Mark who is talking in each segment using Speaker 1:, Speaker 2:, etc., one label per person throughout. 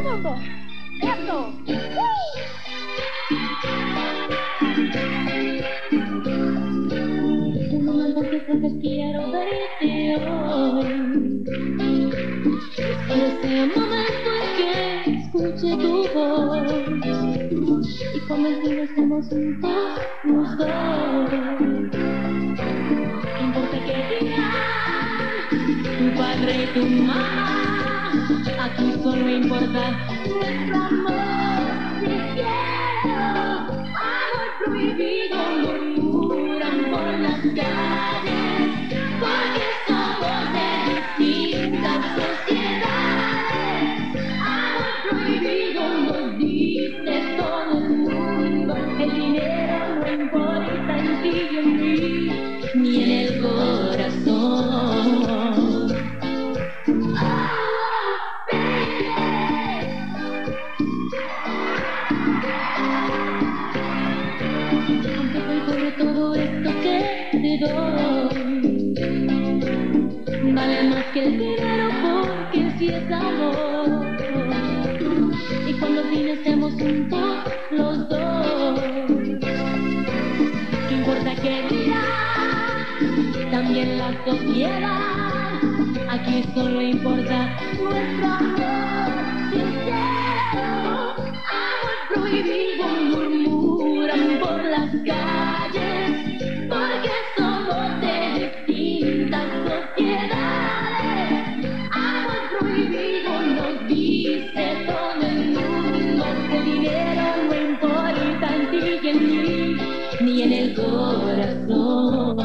Speaker 1: mundo. ¡Eso!
Speaker 2: Uno más veces porque quiero verte hoy. Ese momento en que escuche tu voz y cuando el día estemos juntos los dos. ¿Qué importa qué dirán tu padre y tu mamá? Aquí solo importa nuestro amor. Te quiero, amor prohibido, murmuran por las calles, porque somos de distintas sociedades. Amor prohibido nos dice todo el mundo. El dinero no importa en ti y en mí, ni en el corazón. Todo esto que te doy vale más que el dinero, porque si es amor. Y cuando al fin estemos juntos los dos, ¿qué importa qué dirá también la sociedad? Aquí solo importa nuestro amor sincero. Amor prohibido murmuran por las calles, porque somos de distintas sociedades. Amor prohibido nos dice todo el mundo. El dinero no importa en ti y en mí, ni en el corazón.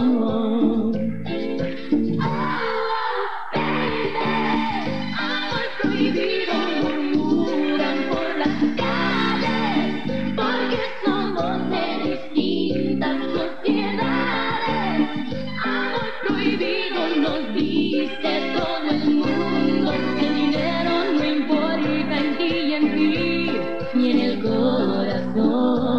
Speaker 2: Amor prohibido murmuran por las calles, porque somos de distintas sociedades. Amor prohibido nos dice todo el mundo. El dinero no importa en ti y en mí, ni en el corazón.